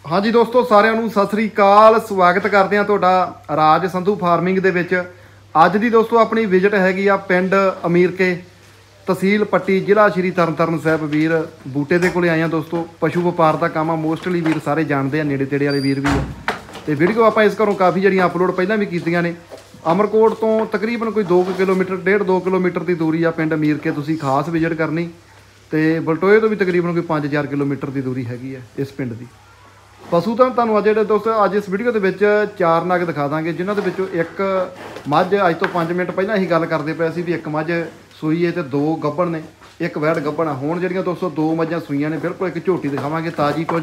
हाँ जी दोस्तों सारिਆਂ ਨੂੰ सत श्री अकाल स्वागत करते हैं ਤੁਹਾਡਾ ਰਾਜ ਸੰਧੂ ਫਾਰਮਿੰਗ ਦੇ ਵਿੱਚ। ਅੱਜ ਦੀ ਦੋਸਤੋ ਆਪਣੀ ਵਿਜ਼ਿਟ ਹੈਗੀ ਆ ਪਿੰਡ ਅਮੀਰਕੇ ਤਹਿਸੀਲ ਪੱਟੀ ਜ਼ਿਲ੍ਹਾ ਸ਼੍ਰੀ ਤਰਨਤਾਰਨ ਸਾਹਿਬ। ਵੀਰ ਬੂਟੇ ਦੇ ਕੋਲੇ ਆਏ ਆ ਦੋਸਤੋ। ਪਸ਼ੂ ਵਪਾਰ ਦਾ ਕੰਮ ਆ, ਮੋਸਟਲੀ ਵੀਰ ਸਾਰੇ ਜਾਣਦੇ ਆ, ਨੇੜੇ ਤੇੜੇ ਵਾਲੇ ਵੀਰ ਵੀ ਆ। ਤੇ ਵੀਡੀਓ ਆਪਾਂ ਇਸ ਘਰੋਂ ਕਾਫੀ ਜਿਹੜੀਆਂ ਅਪਲੋਡ ਪਹਿਲਾਂ ਵੀ ਕੀਤੀਆਂ ਨੇ। ਅਮਰਕੋਟ ਤੋਂ ਤਕਰੀਬਨ ਕੋਈ 2 ਕਿਲੋਮੀਟਰ 1.5-2 ਕਿਲੋਮੀਟਰ ਦੀ ਦੂਰੀ ਆ ਪਿੰਡ ਅਮੀਰਕੇ, ਤੁਸੀਂ ਖਾਸ ਵਿਜ਼ਿਟ ਕਰਨੀ। ਤੇ ਬਲਟੋਏ ਤੋਂ ਵੀ ਤਕਰੀਬਨ ਕੋਈ 5-4 ਕਿਲੋਮੀਟਰ ਦੀ ਦੂਰੀ ਹੈਗੀ ਆ ਇਸ ਪਿੰਡ ਦੀ। ਪਸ਼ੂ ਤਾਂ ਤੁਹਾਨੂੰ ਅੱਜ ਜਿਹੜੇ ਦੋਸਤੋ ਅੱਜ ਇਸ ਵੀਡੀਓ ਦੇ ਵਿੱਚ 4 ਨਗ ਦਿਖਾ ਦਾਂਗੇ, ਜਿਨ੍ਹਾਂ ਦੇ ਵਿੱਚੋਂ ਇੱਕ ਮੱਝ ਅੱਜ ਤੋਂ 5 ਮਿੰਟ ਪਹਿਲਾਂ ਹੀ ਗੱਲ ਕਰਦੇ ਪਏ ਸੀ ਵੀ ਇੱਕ ਮੱਝ ਸੂਈ ਹੈ ਤੇ 2 ਗੱਭਣ ਨੇ, ਇੱਕ ਵੈੜ ਗੱਭਣ ਆ। ਹੁਣ ਜਿਹੜੀਆਂ ਦੋਸਤੋ 2 ਮੱਝਾਂ ਸੂਈਆਂ ਨੇ, ਬਿਲਕੁਲ ਇੱਕ ਝੋਟੀ ਦਿਖਾਵਾਂਗੇ ਤਾਜੀ, ਕੁਝ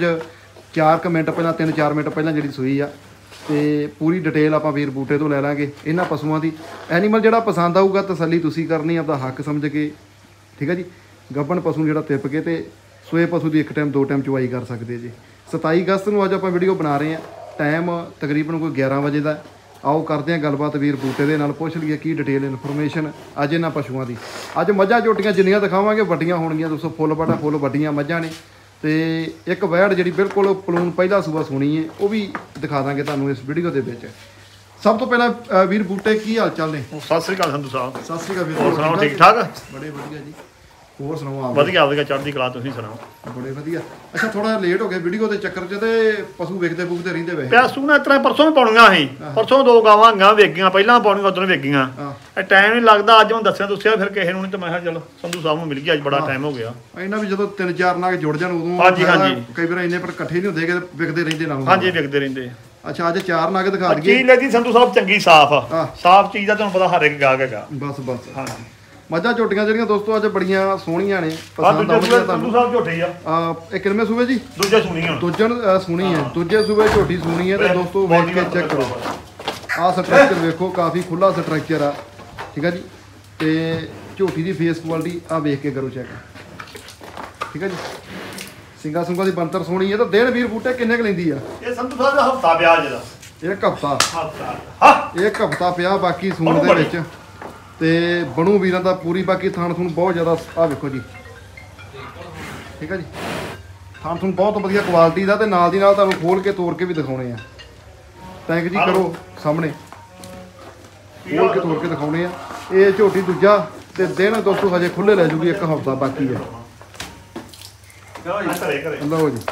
4 ਮਿੰਟ ਪਹਿਲਾਂ 3-4 ਮਿੰਟ ਪਹਿਲਾਂ ਜਿਹੜੀ ਸੂਈ ਆ। ਤੇ ਪੂਰੀ ਡਿਟੇਲ ਆਪਾਂ ਵੀਰ ਬੂਟੇ ਤੋਂ ਲੈ ਲਾਂਗੇ ਇਹਨਾਂ ਪਸ਼ੂਆਂ ਦੀ। ਐਨੀਮਲ ਜਿਹੜਾ ਪਸੰਦ ਆਊਗਾ ਤਸੱਲੀ ਤੁਸੀਂ ਕਰਨੀ, ਆਪਦਾ ਹੱਕ ਸਮਝ ਕੇ, ਠੀਕ ਹੈ ਜੀ। ਗੱਭਣ ਪਸ਼ੂ ਜਿਹੜਾ ਤਿੱਪ ਕੇ ਤੇ ਸੋਏ ਪਸ਼ੂ ਦੀ 1 ਟਾਈਮ 2 ਟਾਈਮ ਚੁਆਈ ਕਰ ਸਕਦੇ ਜੀ। 27 ਅਗਸਤ ਨੂੰ ਅੱਜ ਆਪਾਂ ਵੀਡੀਓ ਬਣਾ ਰਹੇ ਹਾਂ, ਟਾਈਮ ਤਕਰੀਬਨ ਕੋਈ 11 ਵਜੇ ਦਾ। ਆਓ ਕਰਦੇ ਹਾਂ ਗੱਲਬਾਤ ਵੀਰ ਬੂਟੇ ਦੇ ਨਾਲ, ਪੁੱਛ ਲਈਏ ਕੀ ਡਿਟੇਲ ਇਨਫੋਰਮੇਸ਼ਨ ਅੱਜ ਇਹਨਾਂ ਪਸ਼ੂਆਂ ਦੀ। ਅੱਜ ਮੱਝਾਂ ਝੋਟੀਆਂ ਜਿੰਨੀਆਂ ਦਿਖਾਵਾਂਗੇ ਵੱਡੀਆਂ ਹੋਣਗੀਆਂ ਦੋਸਤੋ, ਫੁੱਲ ਬਟਾ ਫੁੱਲ ਵੱਡੀਆਂ ਮੱਝਾਂ ਨੇ। ਤੇ ਇੱਕ ਵੈੜ ਜਿਹੜੀ ਬਿਲਕੁਲ ਪਲੂਨ ਪਹਿਲਾ ਸੂਆ ਸੁਣੀ ਹੈ, ਉਹ ਵੀ ਦਿਖਾ ਦਾਂਗੇ ਤੁਹਾਨੂੰ ਇਸ ਵੀਡੀਓ ਦੇ ਵਿੱਚ। ਸਭ ਤੋਂ ਪਹਿਲਾਂ ਵੀਰ ਬੂਟੇ ਕੀ ਹਾਲ ਚਾਲ ਨੇ? ਸਤਿ ਸ੍ਰੀ ਅਕਾਲ ਸੰਧੂ ਸਾਹਿਬ। ਸਤਿ ਸ੍ਰੀ ਅਕਾਲ ਵੀਰ, ਹੋਰ ਸੁਣਾਓ ਠੀਕ ਠਾਕ? ਬੜੇ ਵਧੀਆ ਜੀ। ਹੋਰ ਸੁਣਾਓ ਆਪ? ਵਧੀਆ ਵਧੀਆ ਚੜ੍ਹਦੀ ਕਲਾ, ਤੁਸੀਂ ਸੁਣਾਓ? ਬੜੇ ਵਧੀਆ। ਅੱਛਾ ਥੋੜਾ ਲੇਟ ਹੋ ਗਏ ਵੀਡੀਓ ਦੇ ਚੱਕਰ 'ਚ, ਤੇ ਪਸ਼ੂ ਵੇਖਦੇ ਬੁੱਕਦੇ ਰਹਿੰਦੇ ਵੇ ਪਿਆਸੂ ਨੇ ਇਤਨਾ ਪਰਸੋਂ ਵੀ ਪਾਉਣੀਆਂ ਸੀ, ਪਰਸੋਂ 2 ਗਾਵਾਂ ਗਾਂ ਵੇਗੀਆਂ, ਪਹਿਲਾਂ ਪਾਉਣੀਆਂ ਉਦੋਂ ਵੇਗੀਆਂ। ਇਹ ਟਾਈਮ ਨਹੀਂ ਲੱਗਦਾ, ਅੱਜ ਹੁਣ ਦੱਸਿਆ ਫਿਰ ਕਿਸੇ ਨੂੰ ਨਹੀਂ, ਤੇ ਮੈਂ ਕਿਹਾ ਚਲੋ ਸੰਧੂ ਸਾਹਿਬ ਨੂੰ ਮਿਲ ਗਿਆ, ਅੱਜ ਬੜਾ ਟਾਈਮ ਹੋ ਗਿਆ। ਇਹਨਾਂ ਵੀ ਜਦੋਂ 3-4 ਨਗ ਜੁੜ ਜਾਣ ਉਦੋਂ ਹਾਂਜੀ ਕਈ ਵਾਰ ਇੰਨੇ ਪਰ ਇਕੱਠੇ ਨਹੀਂ ਹੁੰਦੇ ਕਿ ਵਿਕਦੇ ਰਹਿੰਦੇ ਨਾਲ। ਹਾਂਜੀ ਵਿਕਦੇ ਰਹਿੰਦੇ। ਅੱਛਾ ਅੱਜ 4 ਨਗ ਦਿਖਾ ਦਈਏ। ਚੀਜ਼ ਲੱਗੀ ਸੰਧੂ ਸਾਹਿਬ ਚੰਗੀ ਸਾਫ਼ ਆ, ਸਾਫ਼ ਚੀਜ਼ ਦਾ ਤੁਹਾਨੂੰ ਪਤਾ ਹਰ ਇੱਕ ਗਾਹਕ ਹੈਗਾ। ਬਸ ਹਾਂਜੀ ਮੱਝਾਂ ਝੋਟੀਆਂ ਜਿਹੜੀਆਂ ਦੋਸਤੋ ਅੱਜ ਬੜੀਆਂ ਸੋਹਣੀਆਂ ਨੇ, ਪਸੰਦ ਆਉਂਦੀਆਂ ਸੰਧੂ ਤੁਹਾਨੂੰ। ਸਾਹਿਬ ਝੋਟੀ ਆ ਇਹ ਕਿੰਨੇ ਸੂਬੇ ਜੀ? ਦੂਜੇ ਸੁਣੀ ਹੁਣ, ਦੂਜੇ ਸੁਣੀ ਹੈ, ਦੂਜੇ ਸੂਬੇ ਝੋਟੀ ਸੁਣੀ ਹੈ। ਤੇ ਦੋਸਤੋ ਵੇਖ ਕੇ ਚੈੱਕ ਕਰੋ, ਆਹ ਸਟਰਕਚਰ ਵੇਖੋ, ਕਾਫੀ ਖੁੱਲਾ ਸਟਰਕਚਰ ਆ, ਠੀਕ ਹੈ ਜੀ। ਤੇ ਝੋਟੀ ਦੀ ਫੇਸ ਕੁਆਲਿਟੀ ਆ ਵੇਖ ਕੇ ਕਰੋ ਚੈੱਕ, ਠੀਕ ਹੈ ਜੀ। ਸਿੰਗਾ ਸੁੰਗਾ ਦੀ ਬੰਤਰ ਸੋਹਣੀ ਹੈ। ਤਾਂ ਦਿਨ ਵੀਰ ਬੂਟੇ ਕਿੰਨੇ ਕੁ ਲੈਂਦੀ ਆ? ਇਹ ਸੰਧੂ ਸਾਹਿਬ ਦਾ ਹਫਤਾ ਵਿਆਜ ਦਾ, 1 ਹਫਤਾ, ਹਾਂ 1 ਹਫਤਾ ਪਿਆ ਬਾਕੀ ਸੂਣ ਦੇ ਵਿੱਚ। ਤੇ ਬਣੂ ਵੀਰਾਂ ਦਾ ਪੂਰੀ, ਬਾਕੀ ਥਾਣ ਥੂਣ ਬਹੁਤ ਜ਼ਿਆਦਾ ਆ ਵੇਖੋ ਜੀ, ਠੀਕ ਹੈ ਜੀ। ਥਾਣ ਥੂਣ ਬਹੁਤ ਵਧੀਆ ਕੁਆਲਿਟੀ ਦਾ, ਤੇ ਨਾਲ ਦੀ ਨਾਲ ਤੁਹਾਨੂੰ ਖੋਲ ਕੇ ਤੋੜ ਕੇ ਵੀ ਦਿਖਾਉਣੇ ਆ। ਟੈਂਕ ਜੀ ਕਰੋ ਸਾਹਮਣੇ, ਖੋਲ ਕੇ ਤੋੜ ਕੇ ਦਿਖਾਉਣੇ ਆ। ਇਹ ਝੋਟੀ ਦੂਜਾ, ਤੇ ਦਿਨ ਦੋਸਤੋ ਹਜੇ ਖੁੱਲੇ ਲੈ ਜੂਗੀ, 1 ਹਫਤਾ ਬਾਕੀ ਹੈ। ਲਓ ਜੀ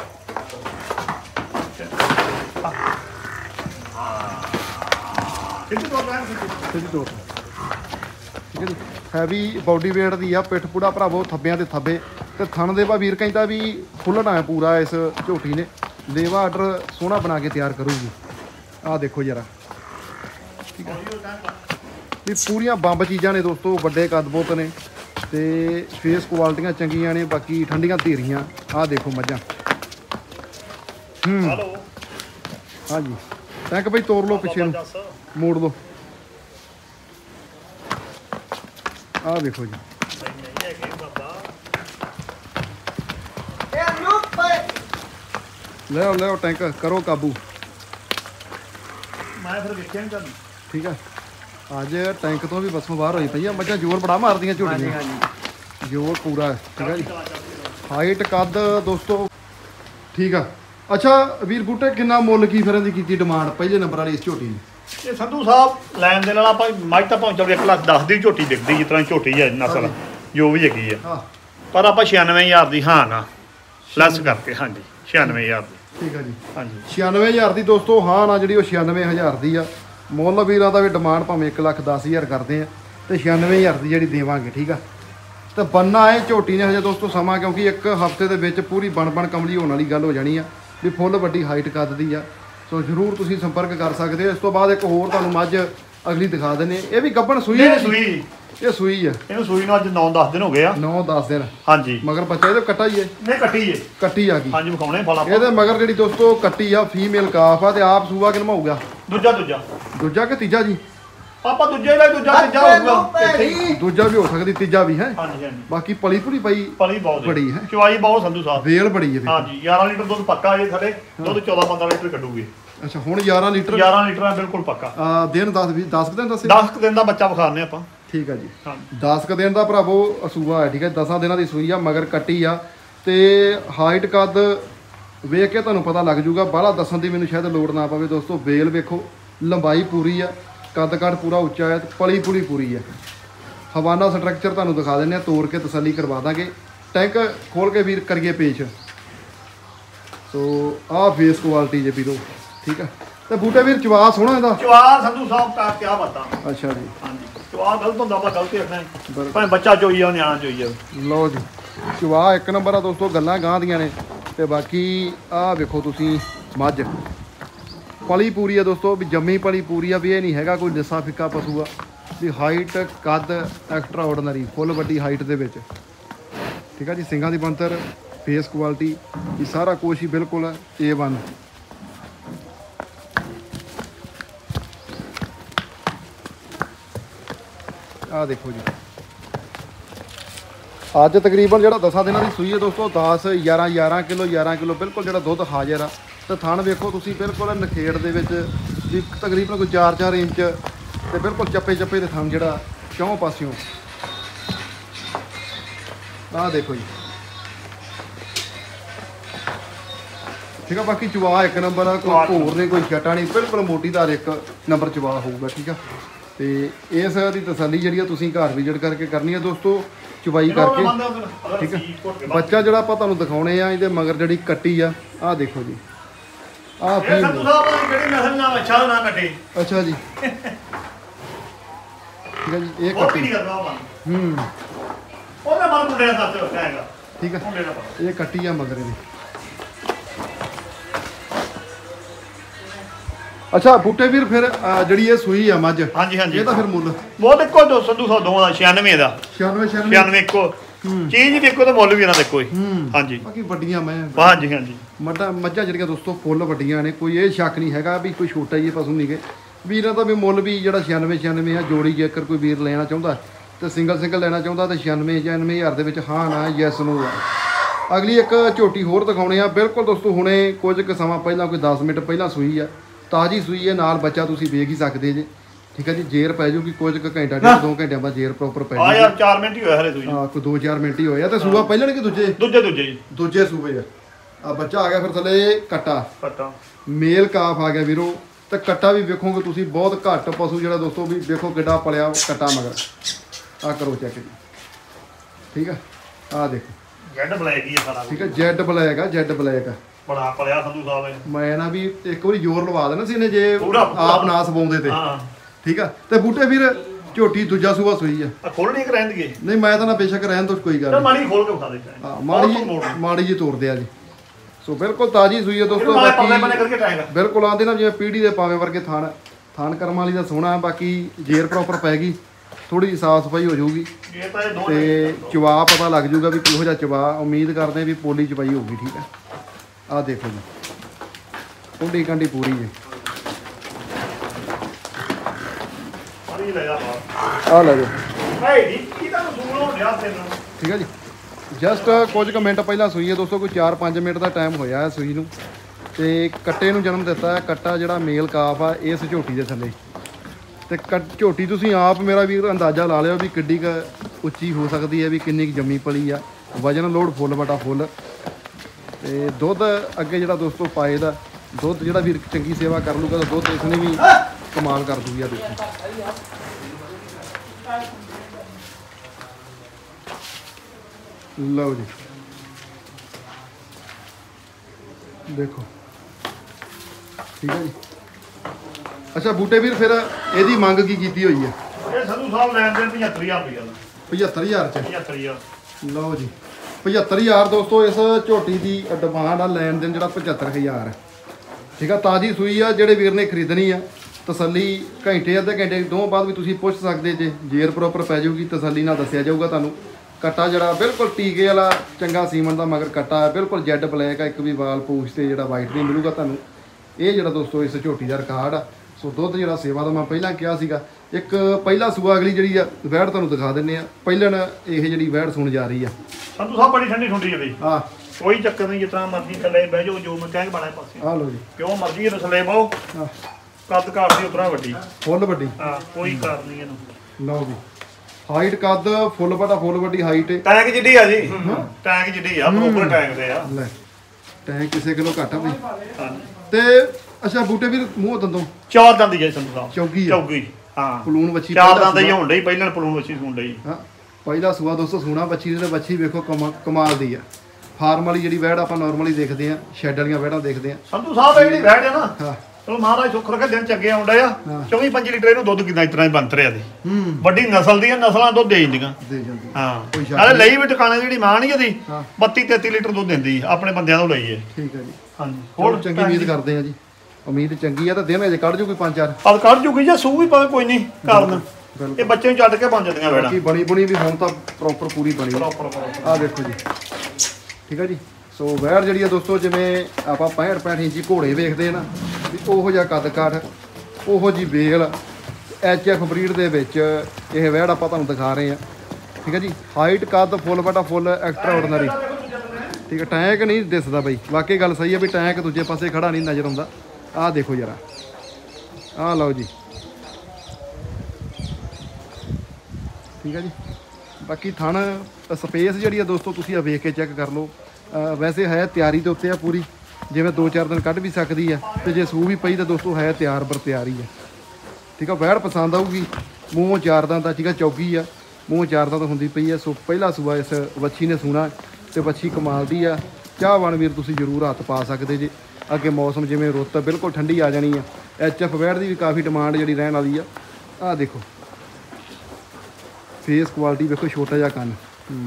ਹੈਵੀ ਬਾਡੀ ਵੇਟ ਦੀ ਆ, ਪਿੱਠ ਪੂੜਾ ਭਰਾਵੋ, ਥੱਬਿਆਂ ਤੇ ਥੱਬੇ। ਤੇ ਥਣ ਦੇ ਵਾ ਵੀਰ ਕਹਿੰਦਾ ਵੀ ਖੁੱਲਣਾ ਹੈ ਪੂਰਾ ਇਸ ਝੋਟੀ ਨੇ। ਲੇਵਾ ਆਰਡਰ ਸੋਹਣਾ ਬਣਾ ਕੇ ਤਿਆਰ ਕਰੂਗੀ। ਆਹ ਦੇਖੋ ਜਰਾ, ਠੀਕ ਹੈ ਵੀ ਪੂਰੀਆਂ ਬੰਬ ਚੀਜ਼ਾਂ ਨੇ ਦੋਸਤੋ, ਵੱਡੇ ਕੱਦ ਬੁੱਤ ਨੇ ਤੇ ਫੇਸ ਕੁਆਲਿਟੀਆਂ ਚੰਗੀਆਂ ਨੇ, ਬਾਕੀ ਠੰਡੀਆਂ ਧੀਰੀਆਂ। ਆਹ ਦੇਖੋ ਮੱਝਾਂ। ਹਾਂਜੀ ਟੈਂਕ ਬਈ ਤੋੜ ਲਓ, ਪਿੱਛੇ ਨੂੰ ਮੋੜ ਲਓ। ਆਹ ਦੇਖੋ ਜੀ, ਲੈ ਟੈਂਕ ਕਰੋ ਕਾਬੂ। ਮੈਂ ਫਿਰ ਵੇਖਿਆ ਨਹੀਂ ਤੁਹਾਨੂੰ, ਠੀਕ ਹੈ। ਅੱਜ ਟੈਂਕ ਤੋਂ ਵੀ ਬਸੋਂ ਬਾਹਰ ਹੋਈ ਪਈ ਆ ਮੱਝਾਂ, ਜ਼ੋਰ ਬੜਾ ਮਾਰਦੀਆਂ ਝੋਟੀਆਂ, ਜ਼ੋਰ ਪੂਰਾ, ਠੀਕ ਹੈ ਜੀ। ਹਾਈਟ ਕੱਦ ਦੋਸਤੋ ਠੀਕ ਆ। ਅੱਛਾ ਵੀਰ ਬੂਟੇ ਕਿੰਨਾ ਮੁੱਲ ਕੀ ਫਿਰ ਇਹਦੀ ਕੀਤੀ ਡਿਮਾਂਡ ਪਹਿਲੇ ਨੰਬਰ ਵਾਲੀ ਇਸ ਝੋਟੀ ਦੀ? ਇਹ ਸੰਧੂ ਸਾਹਿਬ ਲੈਣ ਦੇ ਨਾਲ ਆਪਾਂ ਮੱਝ ਤਾਂ ਪਹੁੰਚਾ 1 ਲੱਖ 10 ਦੀ ਝੋਟੀ ਵਿਕਦੀ, ਜਿਸ ਤਰ੍ਹਾਂ ਝੋਟੀ ਹੈ ਨਸਲ ਜੋ ਵੀ ਹੈਗੀ ਆ, ਪਰ ਆਪਾਂ 96,000 ਦੀ ਹਾਂ ਨਾ ਲੈਸ ਕਰਕੇ। ਹਾਂਜੀ 96,000 ਦੀ, ਠੀਕ ਆ ਜੀ। ਹਾਂਜੀ 96,000 ਦੀ ਦੋਸਤੋ ਹਾਂ ਨਾ ਜਿਹੜੀ ਉਹ 96,000 ਦੀ ਆ। ਮੁੱਲ ਵੀਰਾਂ ਦਾ ਵੀ ਡਿਮਾਂਡ ਭਾਵੇਂ 1,10,000 ਕਰਦੇ ਆ, ਤੇ 96,000 ਦੀ ਜਿਹੜੀ ਦੇਵਾਂਗੇ, ਠੀਕ ਆ। ਤੇ ਬੰਨਾ ਇਹ ਝੋਟੀ ਨੇ ਹਜੇ ਦੋਸਤੋ ਸਮਾਂ, ਕਿਉਂਕਿ 1 ਹਫ਼ਤੇ ਦੇ ਵਿੱਚ ਪੂਰੀ ਬਣ ਕਮਲੀ ਹੋਣ ਵਾਲੀ ਗੱਲ ਹੋ ਜਾਣੀ ਆ ਵੀ ਫੁੱਲ ਵੱਡੀ ਹਾਈਟ ਕੱਦ ਦੀ ਆ। ਸੋ ਜ਼ਰੂਰ ਤੁਸੀਂ ਸੰਪਰਕ ਕਰ ਸਕਦੇ ਹੋ। ਇਸ ਤੋਂ ਬਾਅਦ ਇੱਕ ਹੋਰ ਤੁਹਾਨੂੰ ਮੱਝ ਅਗਲੀ ਦਿਖਾ ਦਿੰਦੇ। ਇਹ ਵੀ ਗੱਭਣ ਸੂਈ ਹੈ? ਇਹ ਸੂਈ ਆ, ਇਹਨੂੰ ਸੂਈ ਨੂੰ ਅੱਜ 9-10 ਦਿਨ ਹੋ ਗਏ ਆ। 9-10 ਦਿਨ, ਹਾਂਜੀ। ਮਗਰ ਬੱਚਾ ਇਹਦੇ ਕੱਟਾ ਹੀ ਹੈ? ਨਹੀਂ ਕੱਟੀ ਹੈ, ਕੱਟੀ ਆ ਗਈ। ਹਾਂਜੀ ਵਿਖਾਉਣੇ ਫਲ ਆਪਾਂ। ਇਹਦੇ ਮਗਰ ਜਿਹੜੀ ਦੋਸਤੋ ਕੱਟੀ ਆ, ਫੀਮੇਲ ਕਾਫ ਆ। ਤੇ ਆਪ ਸੂਆ ਕਿ ਨਮਾਊਗਾ? ਦੂਜਾ ਕਿ ਤੀਜਾ ਜੀ? ਆਪਾਂ ਦੂਜੇ ਦਾ ਦੂਜਾ ਤੀਜਾ ਹੋਊਗਾ, ਦੂਜਾ ਵੀ ਹੋ ਸਕਦੀ, ਤੀਜਾ ਵੀ ਹੈ। ਹਾਂਜੀ ਬਾਕੀ ਪਲੀ ਪੂਰੀ ਪਲੀ ਬਹੁਤ ਬੜੀ ਹੈ, ਚਵਾਈ ਬਹੁਤ ਸੰਧੂ ਸਾਹਿਬ, ਵੇਲ ਬੜੀ ਹੈ। ਹਾਂਜੀ 11 ਲੀਟਰ ਦੁੱਧ ਪੱਕਾ ਇਹ ਸਾਡੇ, ਦੁੱਧ 14-15 ਲੀਟਰ ਕੱਢੂਗੀ। ਅੱਛਾ ਹੁਣ 11 ਲੀਟਰ? 11 ਲੀਟਰ ਹੈ ਬਿਲਕੁਲ ਪੱਕਾ। ਦਿਨ 10 ਦਿਨ ਦੱਸੇ? 10 ਦਿਨ ਦਾ ਬੱਚਾ ਵਿਖਾਣੇ ਆਪਾਂ, ਠੀਕ ਹੈ ਜੀ। 10 ਦਿਨ ਦਾ ਭਰਾਵੋ ਸੂਆ ਹੈ, ਠੀਕ ਹੈ। 10 ਦਿਨਾਂ ਦੀ ਸੂਈ ਆ, ਮਗਰ ਕੱਟੀ ਆ। ਤੇ ਹਾਈਟ ਕੱਦ ਵੇਖ ਕੇ ਤੁਹਾਨੂੰ ਪਤਾ ਲੱਗ ਜੂਗਾ, ਬਾਹਲਾ ਦੱਸਣ ਦੀ ਮੈਨੂੰ ਸ਼ਾਇਦ ਲੋੜ ਨਾ ਪਵੇ ਦੋਸਤੋ। ਵੇਲ ਵੇਖੋ, ਲੰਬਾਈ ਪੂਰੀ ਆ, ਕੱਦ ਕਾਠ ਪੂਰਾ ਉੱਚਾ ਹੈ ਤੇ ਪਲੀ ਪੁਲੀ ਪੂਰੀ ਆ। ਹਵਾਨਾ ਸਟਰਕਚਰ ਤੁਹਾਨੂੰ ਦਿਖਾ ਦਿੰਦੇ ਆ, ਤੋੜ ਕੇ ਤਸੱਲੀ ਕਰਵਾ ਦਾਂਗੇ। ਟੈਂਕ ਖੋਲ ਕੇ ਵੀਰ ਕਰੀਏ ਪੇਸ਼। ਸੋ ਆਹ ਫੇਸ ਕੁਆਲਿਟੀ ਜੇ ਵੀਰੋ, ਠੀਕ ਆ। ਤੇ ਬੂਟੇ ਵੀਰ ਚਵਾ ਸੋਹਣਾ ਇਹਦਾ, ਚਵਾ ਸੰਧੂ ਸਾਹਿਬ ਕਾ ਕਿਆ ਬਤਾ। ਅੱਛਾ ਜੀ, ਹਾਂਜੀ ਚਵਾ ਗਲਤ ਹੁੰਦਾ, ਆਪਾਂ ਗਲਤੀ ਰੱਖਣਾ ਭਾਵੇਂ ਬੱਚਾ ਚੋਈ ਆ ਨਿਆਣਾ ਚੋਈ ਆ। ਲਓ ਜੀ, ਚਵਾ ਇੱਕ ਨੰਬਰ ਆ ਦੋਸਤੋ, ਗੱਲਾਂ ਗਾਂ ਦੀਆਂ ਨੇ। ਤੇ ਬਾਕੀ ਆਹ ਵੇਖੋ ਤੁਸੀਂ, ਮੱਝ ਪਲੀ ਪੂਰੀ ਆ ਦੋਸਤੋ, ਵੀ ਜੰਮੀ ਪਲੀ ਪੂਰੀ ਆ, ਵੀ ਇਹ ਨਹੀਂ ਹੈਗਾ ਕੋਈ ਲਿੱਸਾ ਫਿੱਕਾ ਪਸ਼ੂ ਆ। ਵੀ ਹਾਈਟ ਕੱਦ ਐਕਸਟਰਾ ਆਰਡੀਨਰੀ, ਫੁੱਲ ਵੱਡੀ ਹਾਈਟ ਦੇ ਵਿੱਚ, ਠੀਕ ਆ ਜੀ। ਸਿੰਘਾਂ ਦੀ ਬਣਤਰ, ਫੇਸ ਕੁਆਲਿਟੀ, ਇਹ ਸਾਰਾ ਕੁਛ ਹੀ ਬਿਲਕੁਲ A1। ਆਹ ਦੇਖੋ ਜੀ, ਅੱਜ ਤਕਰੀਬਨ ਜਿਹੜਾ 10 ਦਿਨਾਂ ਦੀ ਸੂਈ ਹੈ ਦੋਸਤੋ, 11 ਕਿਲੋ ਬਿਲਕੁਲ ਜਿਹੜਾ ਦੁੱਧ ਹਾਜ਼ਰ ਆ। ਤੇ ਥਣ ਵੇਖੋ ਤੁਸੀਂ, ਬਿਲਕੁਲ ਨਖੇੜ ਦੇ ਵਿੱਚ ਵੀ ਤਕਰੀਬਨ ਕੋਈ 4 ਇੰਚ ਤੇ ਬਿਲਕੁਲ ਚੱਪੇ ਦੇ ਥਣ ਜਿਹੜਾ ਚੌਂ ਪਾਸਿਓਂ। ਆਹ ਦੇਖੋ ਜੀ, ਠੀਕ ਆ। ਬਾਕੀ ਚਵਾ ਇੱਕ ਨੰਬਰ ਆ, ਕੋਈ ਘੋਰ ਨਹੀਂ, ਕੋਈ ਛਟਾ ਨਹੀਂ, ਬਿਲਕੁਲ ਮੋਟੀਦਾਰ ਇੱਕ ਨੰਬਰ ਚਵਾ ਹੋਊਗਾ, ਠੀਕ ਆ। ਤੇ ਇਸ ਦੀ ਤਸੱਲੀ ਜਿਹੜੀ ਆ ਤੁਸੀਂ ਘਰ ਵਿਜ਼ਿਟ ਕਰਕੇ ਕਰਨੀ ਆ ਦੋਸਤੋ, ਚਵਾਈ ਕਰਕੇ, ਠੀਕ ਆ। ਬੱਚਾ ਜਿਹੜਾ ਆਪਾਂ ਤੁਹਾਨੂੰ ਦਿਖਾਉਣੇ ਆ, ਇਹਦੇ ਮਗਰ ਜਿਹੜੀ ਕੱਟੀ ਆ, ਆਹ ਦੇਖੋ ਜੀ, ਆਹ ਇਹ ਸੰਧੂ ਸਾਹਿਬ ਜਿਹੜੀ ਨਸਲ ਨਾ ਅੱਛਾ ਨਾ ਕੱਟੇ। ਅੱਛਾ ਜੀ, ਠੀਕ ਆ ਜੀ, ਇਹ ਉਹ ਵੀ ਕੱਟੀ, ਨਹੀਂ ਕਰਦਾ ਉਹ ਉਹਦਾ ਮਨ ਮੁੰਡੇ ਦਾ ਸੱਚ ਹੈਗਾ, ਠੀਕ ਆ। ਮੁੰਡੇ ਦਾ ਇਹ ਕੱਟੀ ਆ ਮਗਰ ਇਹਦੀ। ਅੱਛਾ ਬੂਟੇ ਵੀਰ, ਫਿਰ ਜਿਹੜੀ ਇਹ ਸੂਈ ਆ ਮੱਝ, ਹਾਂਜੀ ਹਾਂਜੀ, ਇਹਦਾ ਫਿਰ ਮੁੱਲ ਬਹੁਤ ਇੱਕੋ ਦੋ ਸੰਧੂ ਸਾਹਿਬ ਦੋਵਾਂ ਦਾ 96 ਦਾ 96 ਇੱਕੋ ਚੀਜ਼ ਵੀ ਇੱਕੋ ਤੇ ਮੁੱਲ ਵੀ ਇਹਨਾਂ ਦਾ ਇੱਕੋ ਹੀ। ਹਾਂਜੀ ਬਾਕੀ ਵੱਡੀਆਂ ਮੈਂ, ਹਾਂਜੀ ਹਾਂਜੀ, ਮੱਝਾਂ ਜਿਹੜੀਆਂ ਦੋਸਤੋ ਫੁੱਲ ਵੱਡੀਆਂ ਨੇ, ਕੋਈ ਇਹ ਸ਼ੱਕ ਨਹੀਂ ਹੈਗਾ ਵੀ ਕੋਈ ਛੋਟਾ ਹੀ ਪਸ਼ੂ ਨਹੀਂਗੇ। ਵੀਰਾਂ ਦਾ ਵੀ ਮੁੱਲ ਵੀ ਜਿਹੜਾ 96 ਆ ਜੋੜੀ, ਜੇਕਰ ਕੋਈ ਵੀਰ ਲੈਣਾ ਚਾਹੁੰਦਾ ਤੇ ਸਿੰਗਲ ਲੈਣਾ ਚਾਹੁੰਦਾ ਤੇ 96 ਹਜ਼ਾਰ ਦੇ ਵਿੱਚ ਹਾਂ ਨਾ ਯੈਸ ਨੂੰ ਆ। ਅਗਲੀ ਇੱਕ ਝੋਟੀ ਹੋਰ ਦਿਖਾਉਣੇ ਆ, ਬਿਲਕੁਲ ਦੋਸਤੋ ਹੁਣੇ ਕੁਝ ਕੁ ਸਮਾਂ ਪਹਿਲਾਂ, ਕੋਈ 10 ਮਿੰਟ ਪਹਿਲਾਂ ਸੂਈ ਆ, ਤਾਜ਼ੀ ਸੂਈ ਹੈ, ਨਾਲ ਬੱਚਾ ਤੁਸੀਂ ਵੇਖ ਹੀ ਸਕਦੇ ਜੇ, ਠੀਕ ਹੈ ਜੀ। ਜੇਰ ਪੈ ਜਾਊਗੀ ਕੁਝ ਕੁ ਘੰਟਾ, 2 ਘੰਟਿਆਂ ਬਾਅਦ ਜੇਰ ਪ੍ਰੋਪਰ ਪੈ ਜਾਊਗੀ। ਯਾਰ 4 ਮਿੰਟ ਹੀ ਹੋਇਆ ਹਲੇ ਸੂਈ, ਹਾਂ ਕੋਈ 2-4 ਮਿੰਟ ਹੀ ਹੋਏ ਆ। ਤੇ ਸੂਆ ਪਹਿਲਾਂ ਕਿ ਦੂਜੇ ਜੀ ਦੂਜੇ ਸੂਬੇ ਆ ਬੱਚਾ ਆ ਗਿਆ। ਫਿਰ ਥੱਲੇ ਕੱਟਾ ਮੇਲ ਕਾਫ ਆ ਗਿਆ ਵੀਰੋ। ਤੇ ਕੱਟਾ ਵੀ ਵੇਖੋਗੇ ਤੁਸੀਂ, ਬਹੁਤ ਘੱਟ ਪਸ਼ੂ ਜਿਹੜਾ ਦੋਸਤੋ, ਵੀ ਵੇਖੋ ਕਿੱਡਾ ਪਲਿਆ ਕੱਟਾ ਮਗਰ। ਆ ਕਰੋ ਚੈੱਕ ਜੀ, ਠੀਕ ਆ। ਆ ਦੇਖੋ ਜੈਡ ਬਲੈਕ ਹੀ ਆ ਸਾਰਾ, ਠੀਕ ਆ। ਜੈਡ ਬਲੈਕ ਆ, ਜੈਡ ਬਲੈਕ ਆ, ਬੜਾ ਪਲਿਆ ਸੰਧੂ ਸਾਹਿਬ ਨੇ। ਮੈਂ ਨਾ ਵੀ ਇੱਕ ਵਾਰੀ ਜ਼ੋਰ ਲਵਾ ਦੇਣਾ ਸੀ ਇਹਨੇ, ਜੇ ਪੂਰਾ। ਆਪ ਨਾ ਸਵਾਉਂਦੇ ਤੇ, ਠੀਕ ਆ। ਤੇ ਬੂਟੇ ਵੀਰ ਝੋਟੀ ਦੂਜਾ ਸੂਆ ਸੂਈ ਆ, ਖੋਲਣੀ ਕਿ ਰਹਿੰਦੀ ਨਹੀਂ ਮੈਂ ਤਾਂ ਨਾ ਬੇਸ਼ੱਕ ਰਹਿਣ ਤੋਂ ਕੋਈ ਗੱਲ ਨਹੀਂ, ਮਾੜੀ ਖੋਲ ਕੇ ਵਿਖਾ ਦੇ। ਹਾਂ ਮਾੜੀ ਜੀ ਤੋੜਦੇ ਆ ਜੀ। ਸੋ ਬਿਲਕੁਲ ਤਾਜ਼ੀ ਸੂਈ ਆ ਦੋਸਤੋ। ਬਾਕੀ ਬਿਲਕੁਲ ਆਂਦੇ ਨਾ ਜਿਵੇਂ ਪੀੜੀ ਦੇ ਪਾਵੇਂ ਵਰਗੇ ਥਾਣ ਕਰਮ ਵਾਲੀ ਦਾ ਸੋਹਣਾ। ਬਾਕੀ ਜੇਰ ਪ੍ਰੋਪਰ ਪੈ ਗਈ, ਥੋੜੀ ਜਿਹੀ ਸਾਫ ਸਫਾਈ ਹੋ ਜਾਊਗੀ ਤੇ ਚਵਾ ਪਤਾ ਲੱਗ ਜਾਊਗਾ ਵੀ ਕਿਹੋ ਜਿਹਾ ਚਵਾ। ਉਮੀਦ ਕਰਦੇ ਵੀ ਪੋਲੀ ਚਵਾਈ ਹੋਊਗੀ, ਠੀਕ ਆ। ਆਹ ਦੇਖੋ ਜੀ, ਕੁੰਡੀ ਕੰਡੀ ਪੂਰੀ ਜੀ। ਆ ਲੈ ਜਾਓ, ਠੀਕ ਆ ਜੀ। ਜਸਟ ਕੁਝ ਕੁ ਮਿੰਟ ਪਹਿਲਾਂ ਸੂਈ ਹੈ ਦੋਸਤੋ, ਕੋਈ 4-5 ਮਿੰਟ ਦਾ ਟਾਈਮ ਹੋਇਆ ਹੈ ਸੂਈ ਨੂੰ। ਤੇ ਕੱਟੇ ਨੂੰ ਜਨਮ ਦਿੱਤਾ ਹੈ। ਕੱਟਾ ਜਿਹੜਾ ਮੇਲ ਕਾਫ ਆ ਇਸ ਝੋਟੀ ਦੇ ਥੱਲੇ। ਤੇ ਝੋਟੀ ਤੁਸੀਂ ਆਪ ਮੇਰਾ ਵੀਰ ਅੰਦਾਜ਼ਾ ਲਾ ਲਿਓ ਵੀ ਕਿੱਡੀ ਕੁ ਉੱਚੀ ਹੋ ਸਕਦੀ ਹੈ, ਵੀ ਕਿੰਨੀ ਕੁ ਜੰਮੀ ਪਲੀ ਆ। ਵਜਨ ਲੋਡ ਫੁੱਲ ਬਟਾ ਫੁੱਲ। ਤੇ ਦੁੱਧ ਅੱਗੇ ਜਿਹੜਾ ਦੋਸਤੋ ਪਾਏ ਦਾ ਦੁੱਧ, ਜਿਹੜਾ ਵੀਰ ਚੰਗੀ ਸੇਵਾ ਕਰ ਲੂਗਾ ਤਾਂ ਦੁੱਧ ਇਸਨੇ ਵੀ ਕਮਾਲ ਕਰ ਦੂਗੀ। ਆ ਦੇਖੋ, ਲਓ ਜੀ, ਦੇਖੋ, ਠੀਕ ਹੈ ਜੀ। ਅੱਛਾ ਬੂਟੇ ਵੀਰ, ਫਿਰ ਇਹਦੀ ਮੰਗ ਕੀ ਕੀਤੀ ਹੋਈ ਹੈ? ਇਹ ਸੰਧੂ ਸਾਹਿਬ ਲੈਣ ਦੇ 75000 ਰੁਪਏ ਦਾ। 75000 ਚ? 75000। ਲਓ ਜੀ, 75000 ਦੋਸਤੋ ਇਸ ਝੋਟੀ ਦੀ ਡਿਮਾਂਡ ਆ। ਲੈਣ ਦੇਣ ਜਿਹੜਾ 75000 ਹੈ, ਠੀਕ ਆ। ਤਾਜ਼ੀ ਸੂਈ ਆ, ਜਿਹੜੇ ਵੀਰ ਨੇ ਖਰੀਦਣੀ ਆ ਤਸੱਲੀ ਘੰਟੇ ਅੱਧੇ ਘੰਟੇ ਤੋਂ ਬਾਅਦ ਵੀ ਤੁਸੀਂ ਪੁੱਛ ਸਕਦੇ ਜੇ। ਜੇਰ ਪ੍ਰੋਪਰ ਪੈ ਜਾਊਗੀ, ਤਸੱਲੀ ਨਾਲ ਦੱਸਿਆ ਜਾਊਗਾ ਤੁਹਾਨੂੰ। ਕੱਟਾ ਜਿਹੜਾ ਬਿਲਕੁਲ ਟੀਕੇ ਵਾਲਾ ਚੰਗਾ ਸੀਮਨ ਦਾ ਮਗਰ ਕੱਟਾ ਹੈ, ਬਿਲਕੁਲ ਜੈਡ ਬਲੈਕ ਆ। ਇੱਕ ਵੀ ਵਾਲ ਪੂਛ ਤੇ ਜਿਹੜਾ ਵਾਈਟ ਨਹੀਂ ਮਿਲੂਗਾ ਤੁਹਾਨੂੰ। ਇਹ ਜਿਹੜਾ ਦੋਸਤੋ ਇਸ ਝੋਟੀ ਦਾ ਰਿਕਾਰਡ ਆ। ਸੋ ਦੁੱਧ ਜਿਹੜਾ ਸੇਵਾ ਦਾ ਮੈਂ ਪਹਿਲਾਂ ਕਿਹਾ ਸੀਗਾ, ਇੱਕ ਪਹਿਲਾ ਸੂਆ ਅਗਲੀ ਜਿਹੜੀ ਆ ਵੈੜ ਤੁਹਾਨੂੰ ਦਿਖਾ ਦਿੰਨੇ ਆ। ਪਹਿਲਣ ਇਹ ਜਿਹੜੀ ਵੈੜ ਸੁਣ ਜਾ ਰਹੀ ਆ ਸੰਧੂ ਸਾਹਿਬ, ਬੜੀ ਠੰਡੀ ਠੁੰਡੀ ਹੈ। ਹਾਂ, ਕੋਈ ਚੱਕਰ ਨਹੀਂ, ਜਿਤਨਾ ਮਰਜ਼ੀ ਥੱਲੇ ਬਹਿ ਜਾਓ, ਜੋ ਮੈਂ ਕਹਿ ਕੇ ਬਾਣਾ ਪਾਸੇ। ਆ ਲਓ ਜੀ, ਕਿਉਂ ਮਰਜ਼ੀ ਇਹਨੂੰ ਥੱਲੇ ਬਹੁ, ਕੱਦ ਘਾਟ ਦੀ ਉਤਰਾ ਵੱਡੀ, ਫੁੱਲ ਵੱਡੀ। ਹਾਂ, ਕੋਈ ਕਾਰ ਨਹੀਂ ਇਹਨੂੰ। ਲਓ ਜੀ, ਹਾਈਟ ਕੱਦ ਫੁੱਲ ਵੱਡਾ, ਫੁੱਲ ਵੱਡੀ ਹਾਈਟ। ਟੈਂਕ ਜਿੱਡੀ ਆ ਜੀ, ਟੈਂਕ ਜਿੱਡੀ ਆ, ਪ੍ਰੋਪਰ ਟੈਂਕ ਦੇ ਆ। ਲੈ ਟੈਂਕ ਕਿਸੇ ਕਿਲੋ ਘੱਟ ਆ ਬਈ। ਹਾਂਜੀ ਤੇ ਅੱਛਾ ਬੂਟੇ ਵੀਰ ਮੂੰਹ ਦੰਦੋਂ ਚਾਰ ਦੰਦ ਹੀ ਹੈ ਸੰਧੂ ਸਾਹਿਬ। ਚੌਗੀ ਆ। ਚੌਗੀ ਹਾਂ ਪਲੂਣ ਵੱਛੀ ਚਾਰ ਦੰਦ ਹੀ ਹੋਣ ਡਈ ਪਹਿਲਾਂ ਪਲੂਣ ਵੱਛੀ ਸੁਣ ਡਈ। ਹਾਂ ਪਹਿਲਾ ਸੂਆ ਦੋਸਤੋ ਸੋਹਣਾ ਬੱਚੀ ਦੀ ਤੇ ਬੱਚੀ ਵੇਖੋ ਕਮਾਲ ਦੀ ਆ। ਫਾਰਮ ਵਾਲੀ ਜਿਹੜੀ ਵੈੜ ਆਪਾਂ ਨਾਰਮਲੀ ਦੇਖਦੇ ਆ, ਸ਼ੈਡ ਵਾਲੀਆਂ ਵੈੜਾਂ ਦੇਖਦੇ ਆ। ਸੰਧੂ ਸਾਹਿਬ ਇਹ ਜਿਹੜੀ ਵੈੜ ਆ ਨਾ, ਹਾਂ ਚਲੋ ਮਹਾਰਾਜ ਸੁੱਖ ਰੱਖੇ ਦਿਨ ਚੰਗੇ ਆਉਂਦੇ ਆ। ਹਾਂ। 24-25 ਲੀਟਰ ਇਹਨੂੰ ਦੁੱਧ ਕਿੰਨਾ ਇਸ ਤਰ੍ਹਾਂ ਹੀ ਬੰਤ ਰਿਹਾ ਦੀ। ਹੂੰ ਵੱਡੀ ਨਸਲ ਦੀਆਂ ਨਸਲਾਂ ਦੁੱਧ ਦੇ ਜਾਂਦੀਆਂ। ਦੇ ਜਾਂਦੀ ਹਾਂ ਕੋਈ ਸ਼ੱਕ ਨਾਲੇ ਨਹੀਂ। ਲਈ ਵੀ ਟਿਕਾਣੇ ਜਿਹੜੀ ਮਾਂ ਨਹੀਂ ਇਹਦੀ ਹਾਂ 32-33 ਲੀਟਰ ਦੁੱਧ ਦਿੰਦੀ ਆਪਣੇ ਬੰਦਿਆਂ ਤੋਂ ਲਈ ਹੈ। ਠੀਕ ਹੈ ਜੀ। ਹਾਂਜੀ ਹੋਰ ਚੰਗੀ ਉਮੀਦ ਕਰਦੇ ਆ ਜੀ। ਉਮੀਦ ਚੰਗੀ ਆ ਤਾਂ ਦਿਨ ਅਜੇ ਕੱਢ ਜੂ ਕੋਈ 5-4। ਪਲ ਕੱਢ ਜੂਗੀ ਜਾਂ ਸੂ ਵੀ ਭਾਵੇਂ ਕੋਈ ਨਹੀਂ ਕਾਰਨ ਬਿਲਕੁਲ। ਇਹ ਬੱਚੇ ਨੂੰ ਛੱਡ ਕੇ ਬਣ ਜਾਂਦੀਆਂ ਵੈੜਾਂ। ਬਾਕੀ ਬਣੀ ਬੁਣੀ ਵੀ ਹੁਣ ਤਾਂ ਪ੍ਰੋਪਰ ਪੂਰੀ ਬਣੀ ਆ। ਪ੍ਰੋਪਰ ਆਹ ਦੇਖੋ ਜੀ। ਠੀਕ ਹੈ ਜੀ। ਸੋ ਵੈੜ ਜਿਹੜੀ ਆ ਦੋਸਤੋ ਜਿਵੇਂ ਆਪਾਂ 65 ਇੰਚੀ ਘੋੜੇ ਵੇਖਦੇ ਆ ਨਾ ਵੀ ਉਹੋ ਜਿਹਾ ਕੱਦ ਕਾਠ, ਉਹੋ ਜੀ ਵੇਲ HF ਬਰੀਡ ਦੇ ਵਿੱਚ ਇਹ ਵੈੜ ਆਪਾਂ ਤੁਹਾਨੂੰ ਦਿਖਾ ਰਹੇ ਆ। ਠੀਕ ਹੈ ਜੀ। ਹਾਈਟ ਕੱਦ ਫੁੱਲ ਬਟਾ ਫੁੱਲ ਐਕਸਟਰਾ ਆਰਡੀਨਰੀ। ਠੀਕ ਹੈ। ਟੈਂਕ ਨਹੀਂ ਦਿਸਦਾ ਬਈ, ਵਾਕਈ ਗੱਲ ਸਹੀ ਹੈ ਵੀ ਟੈਂਕ ਦੂਜੇ ਪਾਸੇ ਖੜਾ ਨਹੀਂ ਨਜ਼ਰ ਆਉਂਦਾ। ਆਹ ਦੇਖੋ ਜਰਾ, ਆਹ ਲਓ ਜੀ। ਠੀਕ ਹੈ ਜੀ। ਬਾਕੀ ਥਣ ਸਪੇਸ ਜਿਹੜੀ ਆ ਦੋਸਤੋ ਤੁਸੀਂ ਆ ਵੇਖ ਕੇ ਚੈੱਕ ਕਰ ਲਓ। ਵੈਸੇ ਹੈ ਤਿਆਰੀ ਦੇ ਉੱਤੇ ਆ ਪੂਰੀ, ਜਿਵੇਂ 2-4 ਦਿਨ ਕੱਢ ਵੀ ਸਕਦੀ ਆ ਤੇ ਜੇ ਸੂ ਵੀ ਪਈ ਤਾਂ ਦੋਸਤੋ ਹੈ ਤਿਆਰ ਬਰ ਤਿਆਰ ਹੀ ਆ। ਠੀਕ ਆ। ਵੈੜ ਪਸੰਦ ਆਊਗੀ। ਮੂੰਹ ਚਾਰ ਦਾ ਠੀਕ ਆ, ਚੌਗੀ ਆ, ਮੂੰਹ ਚਾਰ ਦਾ ਤਾਂ ਹੁੰਦੀ ਪਈ ਆ। ਸੋ ਪਹਿਲਾ ਸੂਆ ਇਸ ਵੱਛੀ ਨੇ ਸੂਣਾ ਤੇ ਵੱਛੀ ਕਮਾਲ ਦੀ ਆ। ਚਾਹਵਾਨ ਵੀਰ ਤੁਸੀਂ ਜ਼ਰੂਰ ਹੱਥ ਪਾ ਸਕਦੇ ਜੇ। ਅੱਗੇ ਮੌਸਮ ਜਿਵੇਂ ਰੁੱਤ ਬਿਲਕੁਲ ਠੰਡੀ ਆ ਜਾਣੀ ਆ। HF ਵੈੜ ਦੀ ਵੀ ਕਾਫੀ ਡਿਮਾਂਡ ਜਿਹੜੀ ਰਹਿਣ ਵਾਲੀ ਆ। ਆਹ ਦੇਖੋ ਫੇਸ ਕੁਆਲਿਟੀ ਵੇਖੋ, ਛੋਟਾ ਜਿਹਾ ਕੰਨ।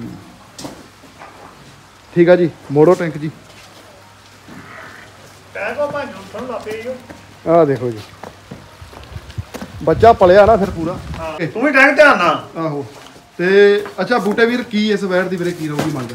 ਠੀਕ ਆ ਜੀ। ਮੋੜੋ ਟੈਂਕ ਜੀ। ਟੈਂਕ ਉਹ ਭਾਂਜੂ ਸੁਣ ਲਾ ਪਈ ਜੋ। ਆਹ ਦੇਖੋ ਜੀ। ਬੱਚਾ ਪਲਿਆ ਨਾ ਫਿਰ ਪੂਰਾ। ਹਾਂ ਤੂੰ ਵੀ ਟੈਂਕ ਧਿਆਨ ਨਾਲ। ਆਹੋ। ਤੇ ਅੱਛਾ ਬੂਟੇ ਵੀਰ ਕੀ ਇਸ ਵੈੜ ਦੀ ਵੀਰੇ ਕੀ ਰਹੂਗੀ ਮੰਗ?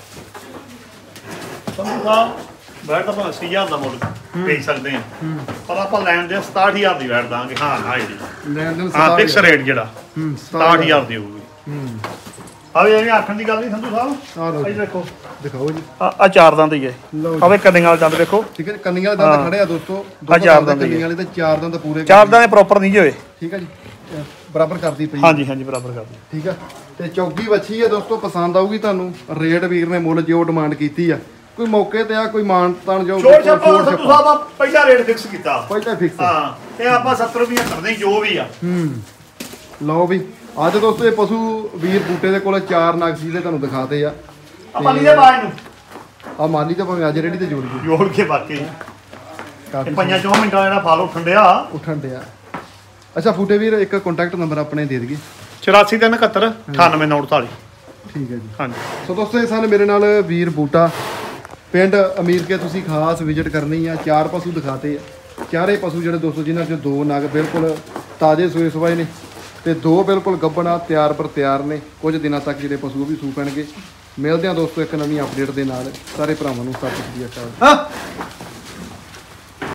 ਸੰਧੂ ਸਾਹਿਬ ਵੈੜ ਤਾਂ ਆਪਾਂ 80000 ਦਾ ਮੁੱਲ ਵੇਚ ਸਕਦੇ ਆ, ਪਰ ਆਪਾਂ ਲੈਣ ਦੇ 67000 ਦੀ ਵੈੜ ਦਾਂਗੇ। ਹਾਂ ਨਾ ਜਿਹੜੀ ਲੈਣ ਦੇਣ ਹਾਂ ਫਿਕਸ ਰੇਟ ਜਿਹੜਾ 67000 ਦੀ ਹੋਊਗੀ। ਆਵੇ ਇਹ ਆਖਣ ਦੀ ਗੱਲ ਨਹੀਂ ਸੰਧੂ ਸਾਹਿਬ। ਆਹ ਲਓ ਇਹ ਜੀ। ਦੇਖੋ ਦਿਖਾਓ ਜੀ। ਆ ਚਾਰ ਦੰਦ ਹੀ ਹੈ। ਲਓ ਜੀ। ਆਵੇ ਕੰਨੀਆਂ ਵਾਲੇ ਦੰਦ ਦੇਖੋ। ਠੀਕ ਹੈ। ਕੰਨੀਆਂ ਵਾਲੇ ਦੰਦ ਖੜੇ ਆ ਦੋਸਤੋ। ਚਾਰ ਦੰਦ ਕੰਨੀਆਂ ਵਾਲੇ ਤੇ ਚਾਰ ਦੰਦ ਪੂਰੇ। ਚਾਰ ਦੰਦ ਪ੍ਰੋਪਰ ਨਹੀਂ ਹੋਏ। ਠੀਕ ਹੈ ਜੀ। ਬਰਾਬਰ ਕਰਦੀ ਪਈ। ਹਾਂਜੀ ਹਾਂਜੀ ਬਰਾਬਰ ਕਰ ਦਿਓ। ਠੀਕ ਆ। ਤੇ ਚੌਗੀ ਵੱਛੀ ਹੈ ਦੋਸਤੋ, ਪਸੰਦ ਆਊਗੀ ਤੁਹਾਨੂੰ। ਰੇਟ ਵੀਰ ਨੇ ਮੁੱਲ ਜੋ ਡਿਮਾਂਡ ਕੀਤੀ ਆ, ਕੋਈ ਮੌਕੇ ਤੇ ਆ ਕੋਈ ਮਾਨ ਤਾਨ ਜੋ ਛੋੜ ਛੱਪਾ ਸੰਧੂ ਸਾਹਿਬ ਆ ਪਹਿਲਾ ਰੇਟ ਫਿਕਸ ਕੀਤਾ। ਪਹਿਲਾਂ ਫਿਕਸ। ਹਾਂ ਤੇ ਆਪਾਂ 70 ਰੁਪਏ ਕਰਦੇ ਜੋ ਵੀ ਆ। ਲਓ ਵੀ ਅੱਜ ਦੋਸਤੋ ਇਹ ਪਸ਼ੂ ਵੀਰ ਬੂਟੇ ਦੇ ਕੋਲ 4 ਨਗ ਸੀ ਦੇ ਤੁਹਾਨੂੰ ਦਿਖਾਤੇ ਆ। ਆਪਾਂ ਲੀਦੇ ਬਾਜ ਨੂੰ ਆ ਮਾਲੀ ਤਾਂ ਭਾਵੇਂ ਅੱਜ ਰੇੜੀ ਤੇ ਜੋੜ ਗਈ ਜੋੜ ਕੇ ਬਾਕੀ ਕਾਫੀ ਇਹ 5-4 ਮਿੰਟਾਂ ਜਿਹੜਾ ਫਲ ਉੱਠਣ ਡਿਆ। ਉੱਠਣ ਡਿਆ। ਅੱਛਾ ਬੂਟੇ ਵੀਰ ਇੱਕ ਕੰਟੈਕਟ ਨੰਬਰ ਆਪਣੇ ਦੇ ਦਈਏ। 8471 98948। ਠੀਕ ਹੈ ਜੀ। ਹਾਂਜੀ ਸੋ ਦੋਸਤੋ ਇਹ ਸਨ ਮੇਰੇ ਨਾਲ ਵੀਰ ਬੂਟਾ, ਪਿੰਡ ਅਮੀਰ ਕੇ ਤੁਸੀਂ ਖਾਸ ਵਿਜ਼ਿਟ ਕਰਨੀ ਆ। 4 ਪਸ਼ੂ ਦਿਖਾਤੇ ਆ। ਚਾਰੇ ਪਸ਼ੂ ਜਿਹੜੇ ਦੋਸਤੋ ਜਿਨ੍ਹਾਂ ਚੋਂ 2 ਨਗ ਬਿਲਕੁਲ ਤਾਜ਼ੇ ਸੂਏ ਸਵਾਏ ਨੇ ਤੇ 2 ਬਿਲਕੁਲ ਗੱਭਣਾ ਤਿਆਰ ਪਰ ਤਿਆਰ ਨੇ। ਕੁਝ ਦਿਨਾਂ ਤੱਕ ਜਿਹੜੇ ਪਸ਼ੂ ਵੀ ਸੂ ਪੈਣਗੇ। ਮਿਲਦੇ ਆ ਦੋਸਤੋ ਇੱਕ ਨਵੀਂ ਅਪਡੇਟ ਦੇ ਨਾਲ। ਸਾਰੇ ਭਰਾਵਾਂ ਨੂੰ ਸਤਿ ਸ਼੍ਰੀ ਅਕਾਲ।